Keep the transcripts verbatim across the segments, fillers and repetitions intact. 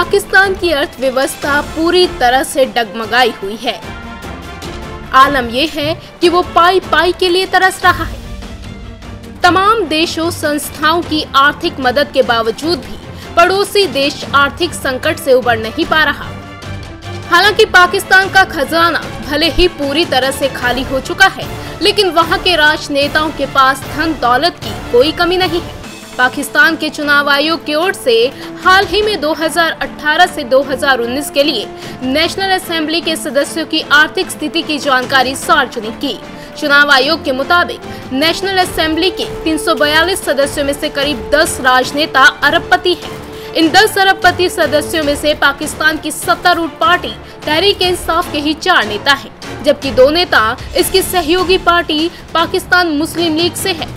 पाकिस्तान की अर्थव्यवस्था पूरी तरह से डगमगाई हुई है। आलम यह है कि वो पाई पाई के लिए तरस रहा है। तमाम देशों संस्थाओं की आर्थिक मदद के बावजूद भी पड़ोसी देश आर्थिक संकट से उबर नहीं पा रहा। हालांकि पाकिस्तान का खजाना भले ही पूरी तरह से खाली हो चुका है, लेकिन वहां के राजनेताओं के पास धन दौलत की कोई कमी नहीं है। पाकिस्तान के चुनाव आयोग की ओर से हाल ही में दो हज़ार अठारह से दो हज़ार उन्नीस के लिए नेशनल असेंबली के सदस्यों की आर्थिक स्थिति की जानकारी सार्वजनिक की। चुनाव आयोग के मुताबिक नेशनल असेंबली के तीन सौ बयालीस सदस्यों में से करीब दस राजनेता अरबपति हैं। इन दस अरबपति सदस्यों में से पाकिस्तान की सत्तारूढ़ पार्टी तहरीक-ए-इंसाफ के ही चार नेता हैं, जबकि दो नेता इसकी सहयोगी पार्टी पाकिस्तान मुस्लिम लीग से है।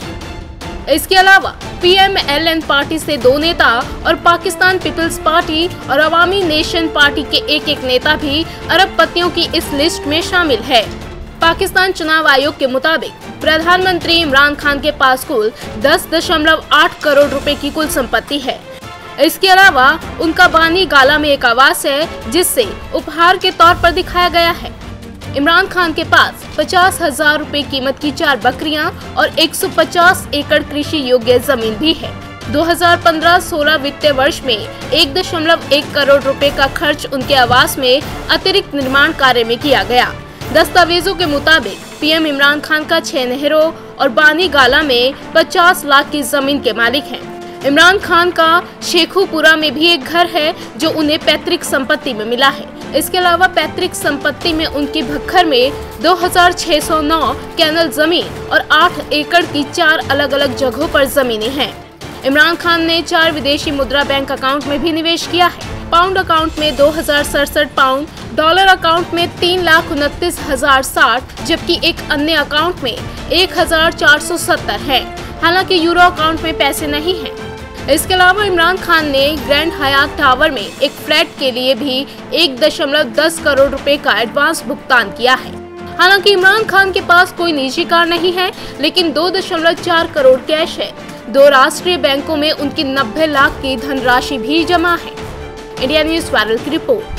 इसके अलावा P M L N party से दो नेता और पाकिस्तान पीपल्स पार्टी और अवामी नेशन पार्टी के एक एक नेता भी अरबपतियों की इस लिस्ट में शामिल है। पाकिस्तान चुनाव आयोग के मुताबिक प्रधानमंत्री इमरान खान के पास कुल दस दशमलव आठ करोड़ रुपए की कुल संपत्ति है। इसके अलावा उनका बानी गाला में एक आवास है, जिससे उपहार के तौर पर दिखाया गया है। इमरान खान के पास पचास हजार रूपए कीमत की चार बकरियां और एक सौ पचास एकड़ कृषि योग्य जमीन भी है। दो हज़ार पंद्रह सोलह वित्तीय वर्ष में एक दशमलव एक करोड़ रुपए का खर्च उनके आवास में अतिरिक्त निर्माण कार्य में किया गया। दस्तावेजों के मुताबिक पीएम इमरान खान का छह नहरों और बानी गाला में पचास लाख की जमीन के मालिक हैं। इमरान खान का शेखुपुरा में भी एक घर है जो उन्हें पैतृक संपत्ति में मिला है। इसके अलावा पैतृक संपत्ति में उनकी भक्खर में दो हज़ार छह सौ नौ कैनल जमीन और आठ एकड़ की चार अलग अलग जगहों पर जमीनें हैं। इमरान खान ने चार विदेशी मुद्रा बैंक अकाउंट में भी निवेश किया है। पाउंड अकाउंट में दो हजार सड़सठ पाउंड, डॉलर अकाउंट में तीन लाख उनतीस हजार साठ, जबकि एक अन्य अकाउंट में एक हजार चार सौ सत्तर है। हालांकि यूरो अकाउंट में पैसे नहीं हैं। इसके अलावा इमरान खान ने ग्रैंड हयात टावर में एक फ्लैट के लिए भी एक दशमलव दस करोड़ रुपए का एडवांस भुगतान किया है। हालांकि इमरान खान के पास कोई निजी कार नहीं है, लेकिन दो दशमलव चार करोड़ कैश है। दो राष्ट्रीय बैंकों में उनकी नब्बे लाख की धनराशि भी जमा है। इंडिया न्यूज़ वायरल की रिपोर्ट।